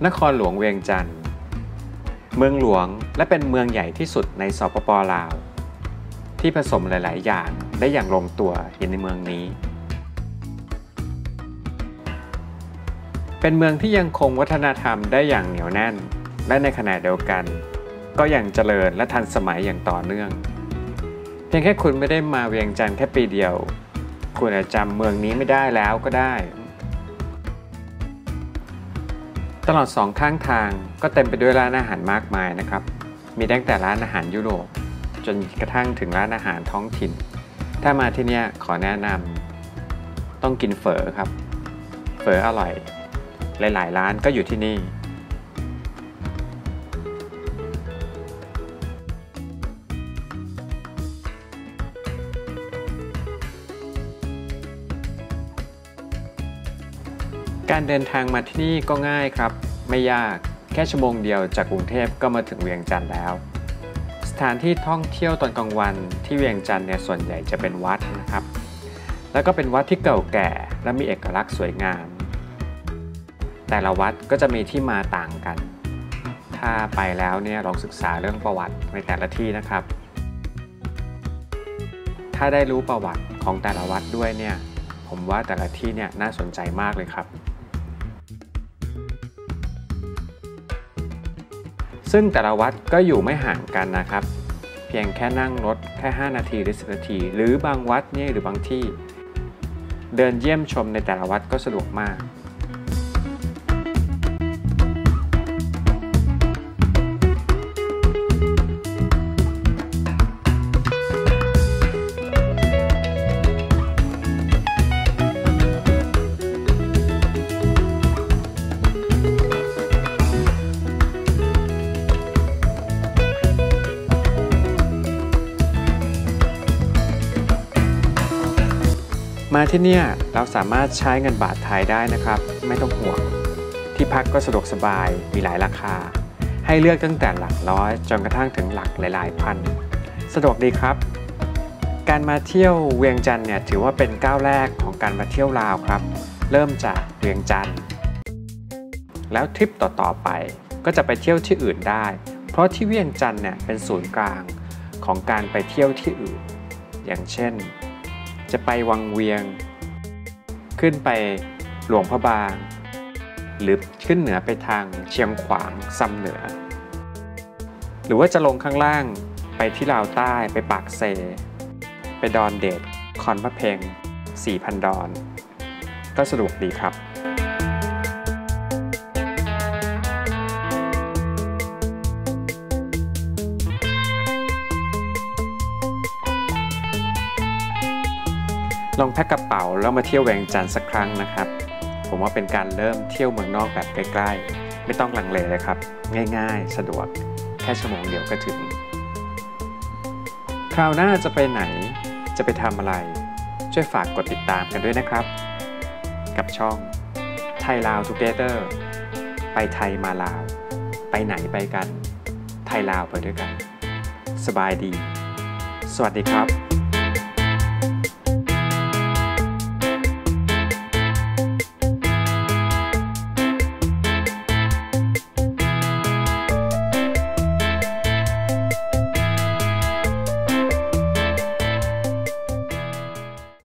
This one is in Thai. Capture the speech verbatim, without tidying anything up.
นครหลวงเวียงจันทร์เมืองหลวงและเป็นเมืองใหญ่ที่สุดในสปป.ลาวที่ผสมหลายๆอย่างได้อย่างลงตัวอยู่ในเมืองนี้เป็นเมืองที่ยังคงวัฒนธรรมได้อย่างเหนียวแน่นและในขณะเดียวกันก็ยังเจริญและทันสมัยอย่างต่อเนื่องเพียงแค่คุณไม่ได้มาเวียงจันทร์แค่ปีเดียวคุณอาจจำเมืองนี้ไม่ได้แล้วก็ได้ตลอดสองข้างทางก็เต็มไปด้วยร้านอาหารมากมายนะครับมีตั้งแต่ร้านอาหารยุโรปจนกระทั่งถึงร้านอาหารท้องถิ่นถ้ามาที่นี่ขอแนะนำต้องกินเฝอครับเฝออร่อยหลายๆร้านก็อยู่ที่นี่การเดินทางมาที่นี่ก็ง่ายครับไม่ยากแค่ชั่วโมงเดียวจากกรุงเทพก็มาถึงเวียงจันทร์แล้วสถานที่ท่องเที่ยวตอนกลางวันที่เวียงจันทร์เนี่ยส่วนใหญ่จะเป็นวัดนะครับแล้วก็เป็นวัดที่เก่าแก่และมีเอกลักษณ์สวยงามแต่ละวัดก็จะมีที่มาต่างกันถ้าไปแล้วเนี่ยลองศึกษาเรื่องประวัติในแต่ละที่นะครับถ้าได้รู้ประวัติของแต่ละวัดด้วยเนี่ยผมว่าแต่ละที่เนี่ยน่าสนใจมากเลยครับซึ่งแต่ละวัดก็อยู่ไม่ห่างกันนะครับเพียงแค่นั่งรถแค่ห้านาทีหรือสิบนาทีหรือบางวัดเนี่ยหรือบางที่เดินเยี่ยมชมในแต่ละวัดก็สะดวกมากมาที่นี่เราสามารถใช้เงินบาทไทยได้นะครับไม่ต้องห่วงที่พักก็สะดวกสบายมีหลายราคาให้เลือกตั้งแต่หลักร้อยจนกระทั่งถึงหลักหลายๆพันสะดวกดีครับการมาเที่ยวเวียงจันทร์เนี่ยถือว่าเป็นก้าวแรกของการมาเที่ยวลาวครับเริ่มจากเวียงจันทร์แล้วทริปต่อๆไปก็จะไปเที่ยวที่อื่นได้เพราะที่เวียงจันทร์เนี่ยเป็นศูนย์กลางของการไปเที่ยวที่อื่นอย่างเช่นจะไปวังเวียงขึ้นไปหลวงพระบางหรือขึ้นเหนือไปทางเชียงขวางซำเหนือหรือว่าจะลงข้างล่างไปที่ลาวใต้ไปปากเซไปดอนเดชคอนพะเพงสี่พันดอนก็สะดวกดีครับลองแพ็คกระเป๋าแล้วมาเที่ยวเวียงจันทร์สักครั้งนะครับผมว่าเป็นการเริ่มเที่ยวเมืองนอกแบบใกล้ๆไม่ต้องลังเลเลยครับง่ายๆสะดวกแค่ชั่วโมงเดียวก็ถึงคราวหน้าจะไปไหนจะไปทำอะไรช่วยฝากกดติดตามกันด้วยนะครับกับช่องไทยลาวทูเกเตอร์ไปไทยมาลาวไปไหนไปกันไทยลาวไปด้วยกันสบายดีสวัสดีครับ